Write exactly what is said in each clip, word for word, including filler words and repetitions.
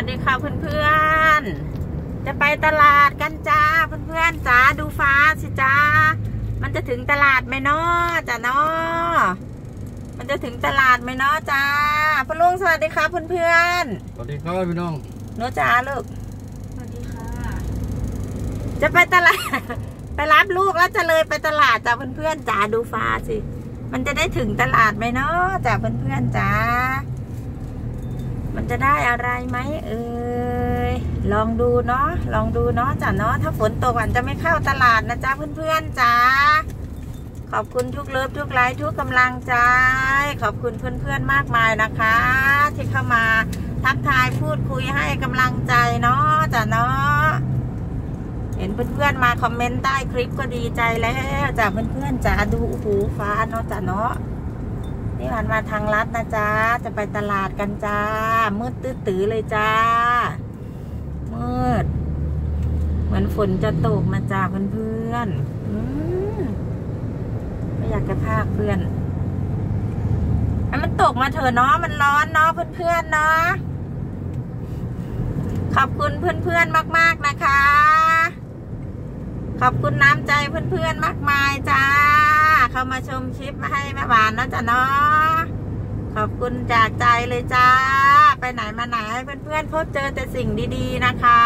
สดีค่ะเพื่อนๆจะไปตลาดกันจ้าเพื่อนๆจ้าดูฟ้าสิจ้ามันจะถึงตลาดไหมเนาะจ้าเนาะมันจะถึงตลาดไหมเนาะจ้าพ่อลุงสวัสดีครับเพื่อนๆสวัสดีครับพี่น้องหนูจ้าลูกสวัสดีค่ะจะไปตลาด ไปรับลูกแล้วจะเลยไปตลาดจ้าเพื่อนๆจ้าดูฟ้าสิมันจะได้ถึงตลาดไหมเนาะจ้าเพื่อนๆจ้ามันจะได้อะไรไหมเอ่ยลองดูเนาะลองดูเนาะจ้ะเนาะถ้าฝนตกวันจะไม่เข้าตลาดนะจ้าเพื่อนๆจ้าขอบคุณทุกเลิฟทุกไลค์ทุกกำลังใจขอบคุณเพื่อนๆมากมายนะคะที่เข้ามาทักทายพูดคุยให้กำลังใจเนาะจ้ะเนาะเห็นเพื่อนๆมาคอมเมนต์ใต้คลิปก็ดีใจแล้วจ้ะเพื่อนๆจ้าดูหูฟ้าเนาะจ้ะเนาะนี่ผ่านมาทางลัดนะจ๊ะจะไปตลาดกันจ้ามืดตื้อๆเลยจ้ามืดเหมือนฝนจะตกมาจ้าเพื่อนๆไม่อยากจะพากเพื่อนมันตกมาเถอะเนาะมันร้อนเนาะเพื่อนๆเนาะขอบคุณเพื่อนๆมากๆนะคะขอบคุณน้ำใจเพื่อนๆมากมายจ้าเข้ามาชมคลิปมาให้แม่หวานนะจ๊ะเนาะขอบคุณจากใจเลยจ้าไปไหนมาไหนให้เพื่อนๆพบเจอแต่สิ่งดีๆนะคะ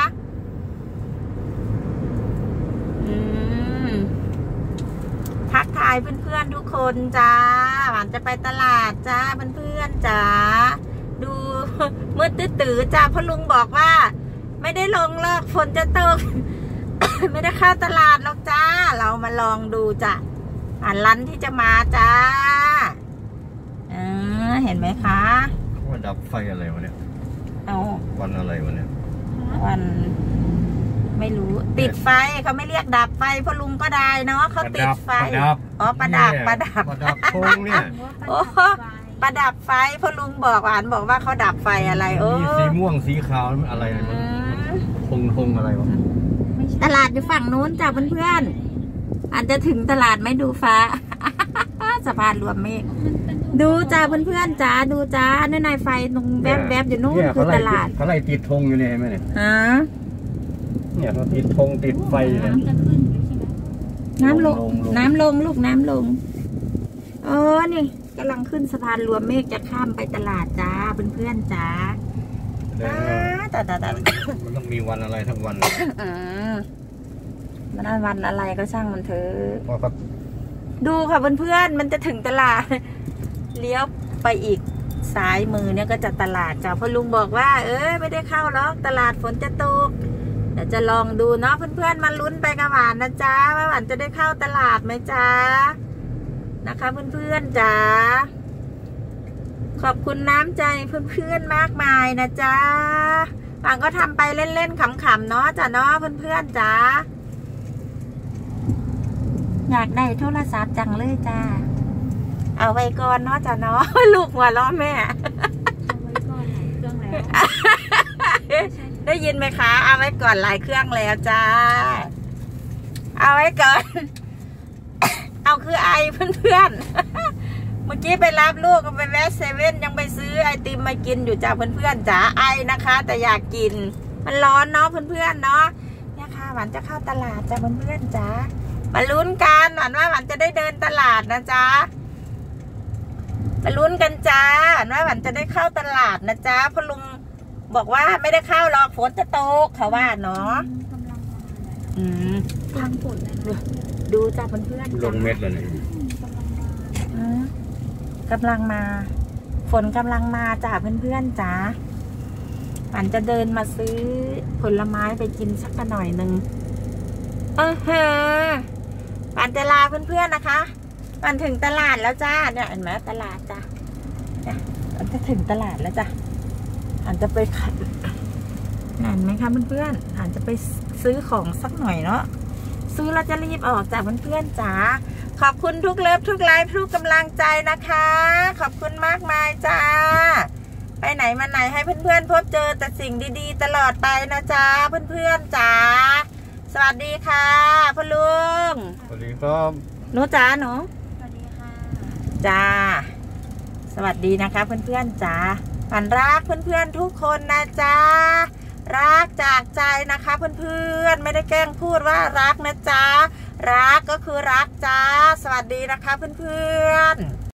อืมทักทายเพื่อนๆทุกคนจ้าหวานจะไปตลาดจ้าเพื่อนๆจ้าดูมืดตื้อๆจ้าพ่อลุงบอกว่าไม่ได้ลงหรอกฝนจะตก ไม่ได้เข้าตลาดหรอกจ้าเรามาลองดูจ้ะอ่านร้านที่จะมาจ้าเออเห็นไหมคะว่าดับไฟอะไรวะเนี่ยเอาวันอะไรวะเนี่ยวันไม่รู้ติดไฟเขาไม่เรียกดับไฟพ่อลุงก็ได้เนาะเขาติดไฟอ๋อประดับประดับประดับโค้งเนี่ยโอ้ประดับไฟพ่อลุงบอกอ่านบอกว่าเขาดับไฟอะไรโอ้สีม่วงสีขาวอะไรมันธงธงอะไรวะตลาดอยู่ฝั่งนู้นจ้ะเพื่อนๆอาจจะถึงตลาดไม่ดูฟ้า สะพานรวมเมฆดูจ้าเพื่อนๆจ้าดูจ้าในในไฟตรงแวบๆอยู่นู้นคือตลาดเขาไล่ติดธงอยู่เนี่ยไหมเนี่ยฮะเนี่ยเขาติดธงติดไฟเนี่ยน้ำลงน้ำลงลูกน้ำลงเออนี่กำลังขึ้นสะพานรวมเมฆจะข้ามไปตลาดจ้าเพื่อนๆจ้าแต่แต่แต่มันต้องมีวันอะไรทั้งวันมันวันอะไรก็ช่างมันเถอะดูค่ะเพื่อนๆมันจะถึงตลาดเลี้ยวไปอีกซ้ายมือเนี่ยก็จะตลาดจ้าพ่อลุงบอกว่าเอ้ยไม่ได้เข้าหรอกตลาดฝนจะตกเดี๋ยวจะลองดูเนาะเพื่อนๆมาลุ้นไปกับหวานนะจ้าว่าหวานจะได้เข้าตลาดไหมจ้านะคะเพื่อนๆจ้าขอบคุณน้ำใจเพื่อนๆมากมายนะจ๊ะหวังก็ทำไปเล่นๆขำๆเนาะจ้ะเนาะเพื่อนๆจ้าอยากได้โทรศัพท์จังเลยจ้าเอาไว้ก่อนเนาะจ้ะเนาะลูกหัวล้อแม่ได้ยินไหมคะเอาไว้ก่อนหลายเครื่องแล้วจ้าเอาไว้ก่อนเอาคือไอเพื่อนๆเมื่อกี้ไปรับลูกก็ไปแวะเซเว่นยังไปซื้อไอติมมากินอยู่จ้าเพื่อนๆจ๋าไอนะคะแต่อยากกินมันร้อนเนาะเพื่อนๆเนาะเนี่ยค่ะหวานจะเข้าตลาดจ้าเพื่อนๆจ๋ามาลุ้นกันหวานว่าหวานจะได้เดินตลาดนะจ๊ะมาลุ้นกันจ้าหวานว่าหวานจะได้เข้าตลาดนะจ๊ะเพราะลุงบอกว่าไม่ได้เข้าหรอกฝนจะตกเขาว่าเนาะอืมกำลังฝนเลยดูจ้าเพื่อนๆลงเม็ดเลยกำลังมาฝนกำลังมาจ้าเพื่อนๆจ้าหวานจะเดินมาซื้อผลไม้ไปกินสักหน่อยหนึ่งเออเฮ้อหวานจะลาเพื่อนๆนะคะหวานถึงตลาดแล้วจ้าเนี่ยเห็นไหมตลาดจ้าเนี่ยหวานจะถึงตลาดแล้วจ้าหวานจะไปขัดนั่นไหมคะเพื่อนๆหวานจะไปซื้อของสักหน่อยเนาะซื้อแล้วจะรีบออกจากเพื่อนๆจ้าขอบคุณทุกเลิฟทุกไลฟ์ทุกกำลังใจนะคะขอบคุณมากมายจ้าไปไหนมาไหนให้เพื่อนๆพบเจอแต่สิ่งดีๆตลอดไปนะจ้าเพื่อนๆจ้าสวัสดีค่ะพ่อลุงสวัสดีครับหนูจ้าหนูสวัสดีค่ะจ้าสวัสดีนะคะเพื่อนๆจ้าฝันรักเพื่อนๆทุกคนนะจ๊ะรักจากใจนะคะเพื่อนๆไม่ได้แกล้งพูดว่ารักนะจ๊ะรักก็คือรักจ้าสวัสดีนะคะเพื่อนๆ